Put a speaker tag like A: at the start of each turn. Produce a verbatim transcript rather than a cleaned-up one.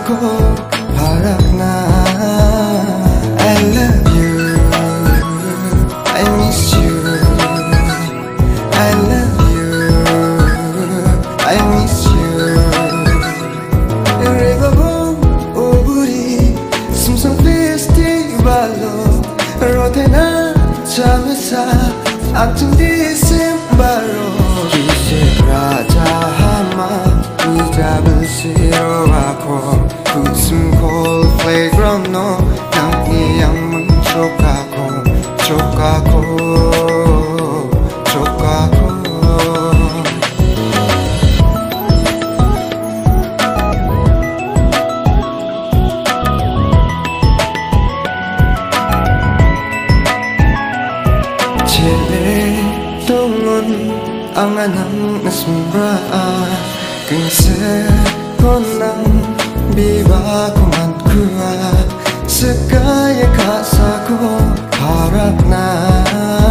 A: ko harap na. I love you, I miss you, I love you, I miss you. Riverboat 우리 숨성 페스티벌로 로테나 잠에서 악중 디셈바로 기세 라자 하마 이 잡을 싫어하고 웃음 콜 플레이그라운드 너 향기 양문 족하고 족하고 족하고 제일 동은 ang anang nasumra kung ko nang biwa kuman kuwa sa kaya kasa ko harap na.